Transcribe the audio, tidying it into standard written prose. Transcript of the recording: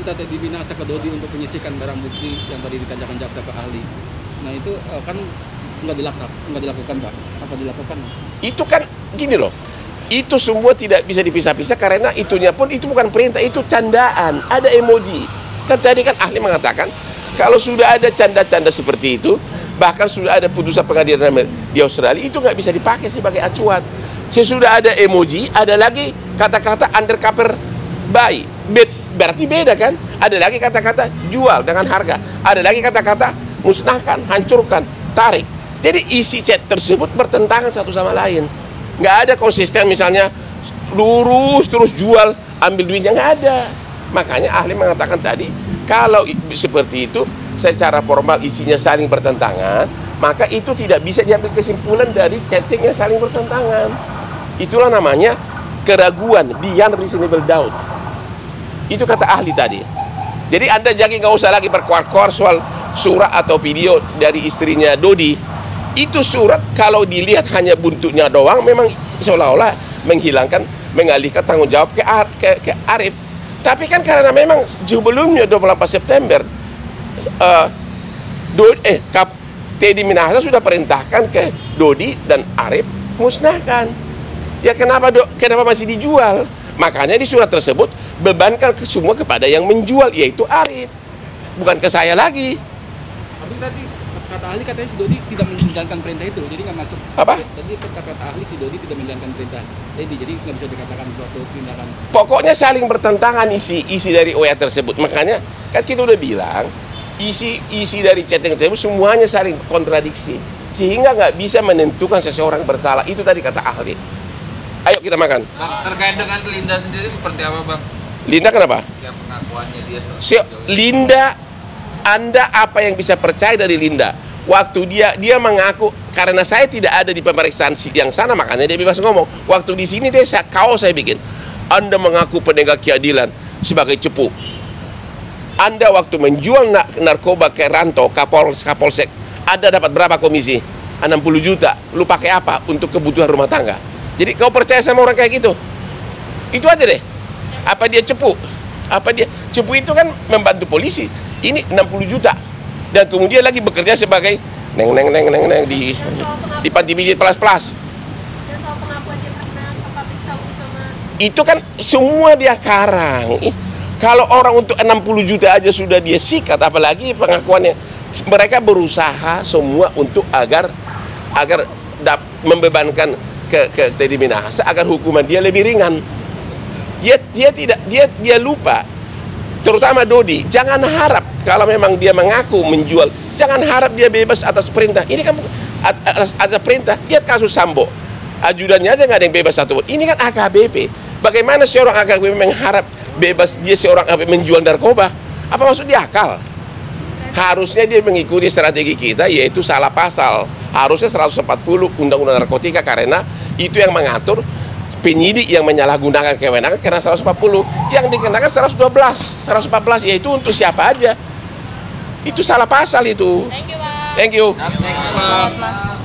meminta Teddy Minahasa ke Dodi untuk menyisihkan barang bukti yang tadi ditanyakan jaksa ke ahli. Nah itu kan nggak dilakukan Pak. Apa dilakukan? Itu kan gini loh, itu semua tidak bisa dipisah-pisah karena itunya pun itu bukan perintah, itu candaan, ada emoji. Kan tadi kan ahli mengatakan kalau sudah ada canda-canda seperti itu, bahkan sudah ada putusan pengadilan di Australia, itu nggak bisa dipakai sebagai acuan. Sesudah ada emoji, ada lagi kata-kata undercover buy, berarti beda kan? Ada lagi kata-kata jual dengan harga, ada lagi kata-kata musnahkan, hancurkan, tarik. Jadi isi chat tersebut bertentangan satu sama lain. Nggak ada konsisten, misalnya lurus terus jual, ambil duitnya, nggak ada. Makanya ahli mengatakan tadi, kalau seperti itu secara formal isinya saling bertentangan, maka itu tidak bisa diambil kesimpulan dari chatting yang saling bertentangan. Itulah namanya keraguan, beyond reasonable doubt. Itu kata ahli tadi. Jadi Anda jangan nggak usah lagi berkuar-kuar soal surat atau video dari istrinya Dodi. Itu surat kalau dilihat hanya buntutnya doang, memang seolah-olah mengalihkan tanggung jawab ke Arief. Tapi kan karena memang sebelumnya 24 September Teddy Minahasa sudah perintahkan ke Dodi dan Arief musnahkan. Ya kenapa masih dijual? Makanya di surat tersebut bebankan semua kepada yang menjual, yaitu Arief, bukan ke saya lagi. Tapi tadi kata ahli katanya si Dodi tidak menjalankan perintah itu, jadi nggak masuk. Apa? Tadi kata ahli si Dodi tidak menjalankan perintah, jadi nggak bisa dikatakan suatu tindakan. Pokoknya saling bertentangan isi dari OA tersebut. Makanya kan kita udah bilang isi dari chatting tersebut semuanya saling kontradiksi, sehingga nggak bisa menentukan seseorang bersalah. Itu tadi kata ahli. Ayo kita makan. Bang, terkait dengan Linda sendiri seperti apa, Bang? Linda kenapa? Yang pengakuannya dia Linda, Anda apa yang bisa percaya dari Linda? Waktu dia mengaku, karena saya tidak ada di pemeriksaan yang sana, makanya dia bebas ngomong. Waktu di sini saya bikin. Anda mengaku penegak keadilan sebagai cepu. Anda waktu menjual narkoba ke Ranto, Kapolsek, Anda dapat berapa komisi? 60 juta. Lu pakai apa? Untuk kebutuhan rumah tangga. Jadi kau percaya sama orang kayak gitu? Itu aja deh. Apa dia cepu? Cepu itu kan membantu polisi. Ini 60 juta. Dan kemudian lagi bekerja sebagai neng di panti pijit plus. Dan soal pengakuan dia pernah ke pabrik sabu sama itu kan semua dia karang. Kalau orang untuk 60 juta aja sudah dia sikat, apalagi pengakuannya. Mereka berusaha semua untuk agar membebankan ke Teddy Minahasa agar hukuman dia lebih ringan. Dia lupa, terutama Dodi. Jangan harap kalau memang dia mengaku menjual, jangan harap dia bebas atas perintah. Ini kan atas perintah. Lihat kasus Sambo, ajudannya aja nggak ada yang bebas satu. Ini kan AKBP. Bagaimana seorang AKBP mengharap bebas dia seorang AKBP menjual narkoba? Apa maksud dia akal? Harusnya dia mengikuti strategi kita, yaitu salah pasal. Harusnya 140 Undang-Undang Narkotika, karena itu yang mengatur penyidik yang menyalahgunakan kewenangan karena 140. Yang dikenakan 112, 114, yaitu untuk siapa aja. Itu salah pasal itu. Thank you, Pak. Thank you. Thank you, Bang.